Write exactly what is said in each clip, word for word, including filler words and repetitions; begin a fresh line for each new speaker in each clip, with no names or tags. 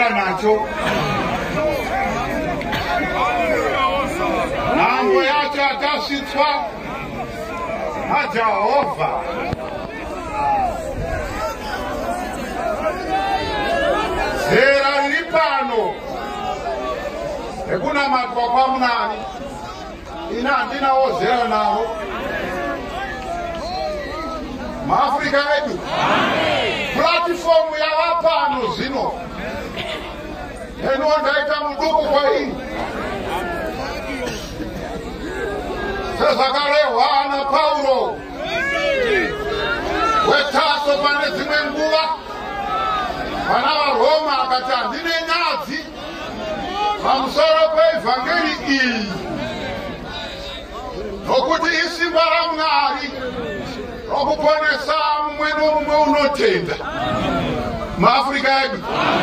tanga nacho. Nambo yacho atasvitswa naJehovha. Zera riri pano rekunamatwa kwaMwari, ina handinawo zera naro. MaAfrica edu, platifomu yava pano zvino, eno ndaita muduku kwairi. Sezvakarehwa naPauro weTaso pane dzimwe nguva, vana vaRoma akati handine nyadzi pamusoro peivhangeri iyi, nokuti isimba raMwari rokuponesa mumwe nomumwe unotenda. MaAfrica edu,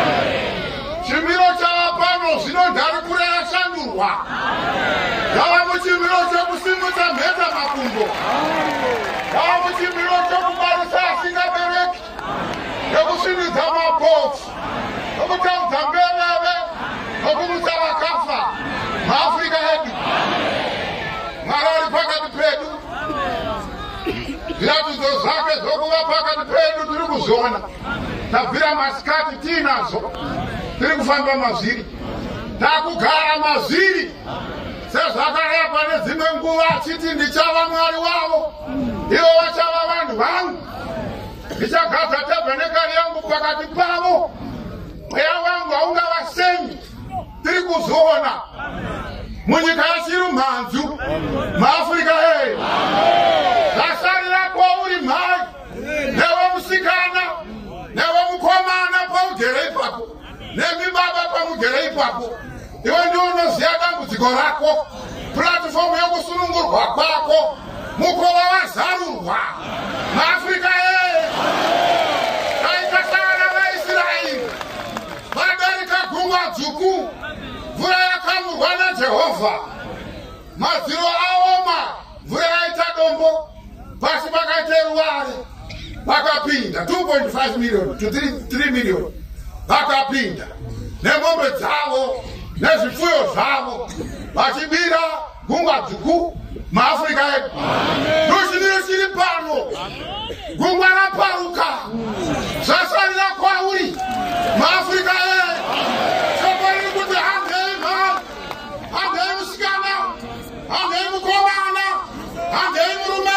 chimiro chava pano zvino ndari kure yashandurwa, yava muchimiro chekusimudza mheta makumbo, yava muchimiro chekubarisa asingabereki, yokusvinidza mapofu, yokutaudza mbeveve, nokumutsa vakafa. MaAfrica edu, Mwari ari pakati pedu, zviratidzo zvake zvokuva pakati pedu tiri kuzviona. Tabvira masikati tiinazo, tiri kufamba mazviri, takugara mazviri, sezvakareva nedzimwe nguva achiti ndichava Mwari wavo, ivo vachava vanhu vangu, ndichagadza tabhenekari yangu pakati pavo, mweya wangu haungavasemi. Tiri kuzviona munyika yechirumhanzu. MaAfrica hey, zvasarira kwauri mhai, newe musikana, newe mukomana paugere ipapo, nemi baba pamugere ipapo, iwe ndiwe unoziva dambudziko rako. Platifomu yokusunungurwa kwako, mukova wazarurwa. MaAfrica hey, taikasangana vaIsraeri vadarika gungwa dzvuku, mvura yakamurwa naJehovha, madziro aoma, mvura yaita dombo, pasi pakaita ruware, vakapinda two point five million to three million, vakapinda nemombe dzavo nezvipfuyo zvavo vachibira gungwa dzvuku. MaAfrica edu, ndochimiro chiri pano, gungwa raparuka, zvasarira kwauri. MaAfrica edu, shoko riri kuti handei mhai, handei musikana, handei mukomana, handei murume.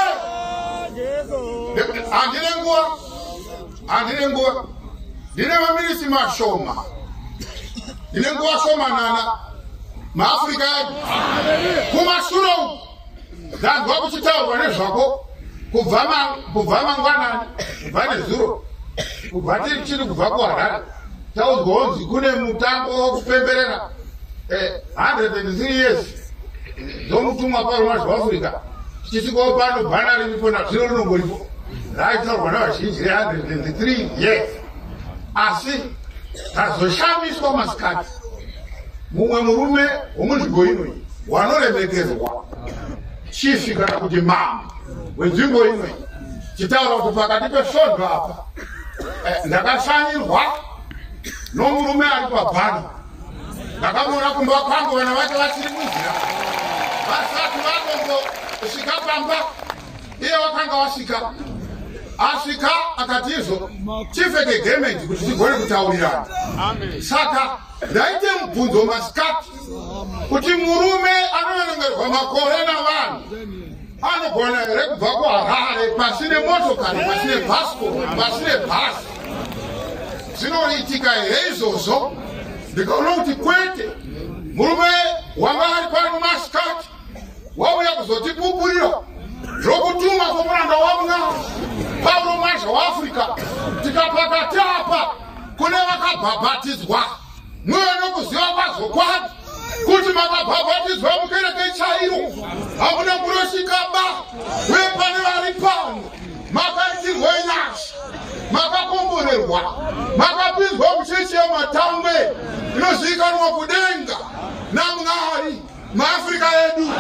Handine nguva, handine nguva, ndine maminitsi mashoma, ndine nguva shomanana. MaAfrica edu, kumashure uku ndanzwa kuchitaurwa nezvako kubva mangwanani, kubva nezuro, kubva tichiri kubva kuHarare, taudzwa kunzi kune mutambo wokupemberera one hundred three years dzomutumwa paroma zveAfrica. Tichitiko pano bhana riripo nazvino rinongoripo, raitaurwa navazhinji re one hundred three years, asi tazoshamiswa masikati. Mumwe murume womunzvimbo inoi wanoremekerwa, chifi kana kuti mambo wenzvimbo inoi, chitaura kuti pakati pesvondo apa ndakashanyirwa nomurume ari pabhana. Ndakamuona kumba kwangu vana vake vachiri munzira, vasati vangongosvika pamba, iye wakanga wasvika. Asvika akati izvo chipfeke gemendi kuti tigone kutaurirana. Saka ndaite mubvunzo masikati kuti murume anoverengerwa makore navanhu anogona here kubva kuHarare pasine motokari, pasine bhasikoro, pasine bhasi? Zvinoitika here izvozvo? Ndikaona kuti kwete, murume wanga ari pano masikati wauya kuzotipupurira zvokutuma kwomuranda waMwari Paulo Mazha waAfrica. Tikapakati apa kune vakabhabhatidzwa, mwewe nokuziva kwazvo kwavo kuti makabhabhatidzwa mukereke chairo, hamuna kurosvikaba, uye pane vari pano makaitirwe nyasha, makakomborerwa, makapinzwa muchechi yematangwe inozivikanwa kudenga naMwari. MaAfrica edu,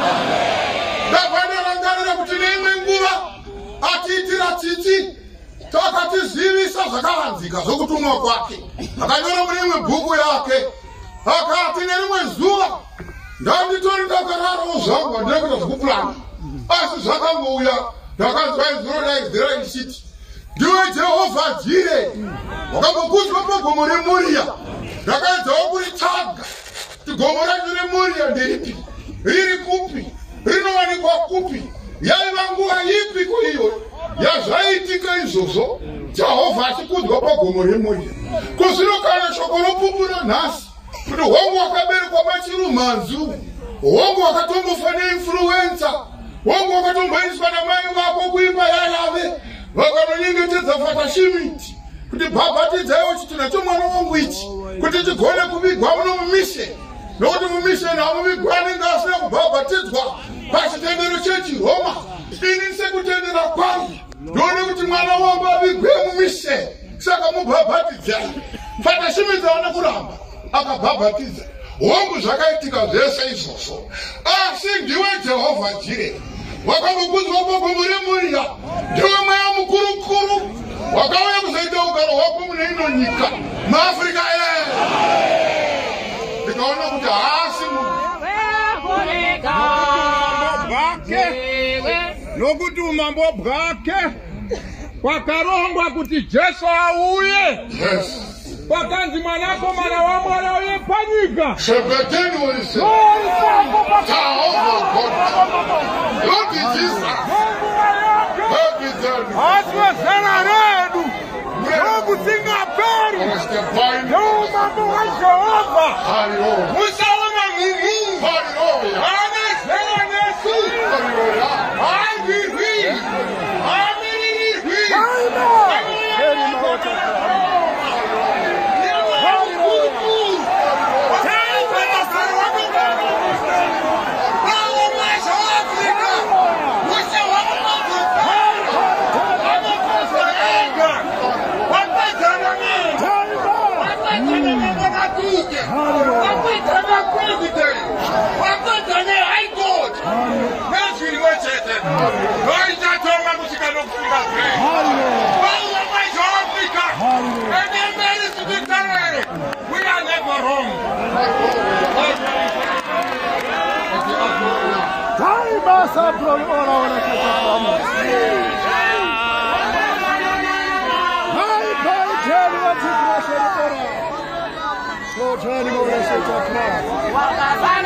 ndafanira kuti neimwe nguva atiitira tsitsi, takatizivisa zvakavanzika zvokutumwa kwake. Akanyora mune imwe bhuku yake akati nerimwe zuva ndanditori ndakararawo zvangu handina kuita zvokupurana asi zvakangouya ndakanzwa izuro daidzira ichiti ndiwe Jehovha Jire wakambokudzwa pagomo reMoria ndakaedzawo kuritsvaga kuti gomo racho reMoria nderipi riri kupi rinowanikwa kupi yaiva nguva ipi kuiyo yazvaitika izvozvo Jehovha achikudzwa pagomo reMoria kuzvino kana shoko ropupura nhasi kuti hongu wakaberekwa machirumanzu hongu wakatombofa neinfluenza hongu wakatomboiswa namai vako kuimba yayave vakanonyengetedza fatashimiti kuti bhabhatidzaiwo chitunha chomwana wangu ichi kuti chigone kuvigwa muno mumisheni nokuti mumisheni hamuvigwa anenge asina kubhabhatidzwa pachitendero chechiroma ini sekutendera kwangu ndione kuti mwana wangu avigwe mumisheni saka mubhabhatidzai fatashimiti aona kuramba akabhabhatidza hongu zvakaitika zvese izvozvo asi ndiwe Jehovha Jire wakambokudzwa pagomo reMoria ndiwe mweya mukurukuru wakauya kuzoita ugaro hwako mune ino nyika maafrika ere ndikaona kuti haasi
nokuti umambo bwake kwakarongwa kuti Jesu auye pakanzi mwanakomana wamwari auye panyika
shepeteni wese Jehovah God Lord Jesus
atwezana redu nokutingaperi noumambo wa Jehova musaona mumu anezera nesu avirwi amirirwi we are never wrong.
Turning over the